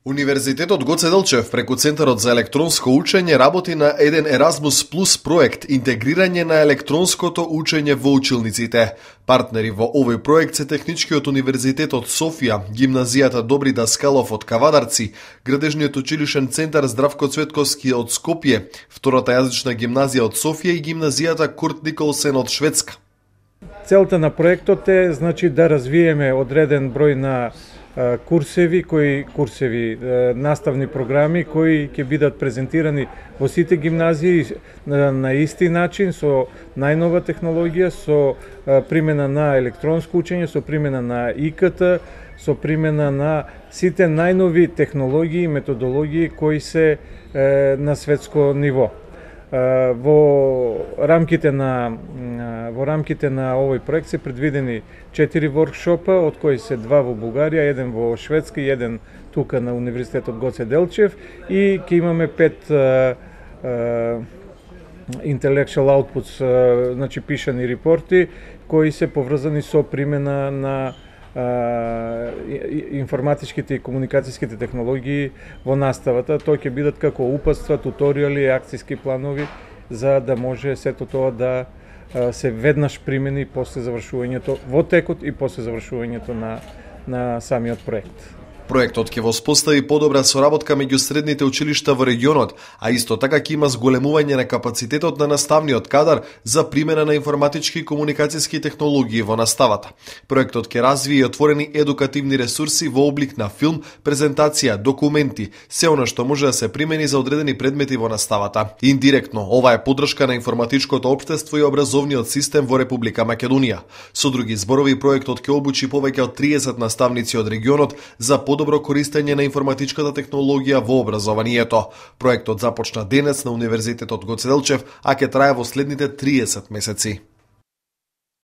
Универзитетот Гоце Делчев преку Центарот за електронско учење работи на еден Erasmus Plus проект интегрирање на електронското учење во училниците. Партнери во овој проект се Техничкиот универзитет од Софија, Гимназијата Добри Даскалов од Кавадарци, Градежниот училишен центар Здравко Цветковски од Скопје, втората јазична гимназија од Софија и Гимназијата Курт Николсен од Шведска. Целта на проектот е да развиеме одреден број на курсеви, наставни програми кои ќе бидат презентирани во сите гимназии на исти начин, со најнова технологија, со примена на електронско учење, со примена на ИКТ, со примена на сите најнови технологии и методологии кои се на светско ниво. Во рамките на овој проект се предвидени 4 воркшопа, од кои се 2 во Бугарија, еден во Шведска и еден тука на Универзитетот Гоце Делчев, и ќе имаме 5 intellectual outputs, значи пишани репорти кои се поврзани со примена на информатичките и комуникацијските технологии во наставата. Тој ќе бидат како упатства, туторијали, акцијски планови, за да може сето тоа да се веднаш примени после завршувањето во текот и после завршувањето на самиот проект. Проектот ќе воспостави подобра соработка меѓу средните училишта во регионот, а исто така ќе има зголемување на капацитетот на наставниот кадар за примена на информатички и комуникацијски технологии во наставата. Проектот ќе развие и отворени едукативни ресурси во облик на филм, презентација, документи, се она што може да се примени за одредени предмети во наставата. Индиректно, ова е поддршка на информатичкото општество и образовниот систем во Република Македонија. Со други зборови, проектот ќе обучи повеќе од 30 наставници од регионот за подобро користење на информатичката технологија во образованието. Проектот започна денес на Универзитетот Гоце Делчев, а ќе трае во следните 30 месеци.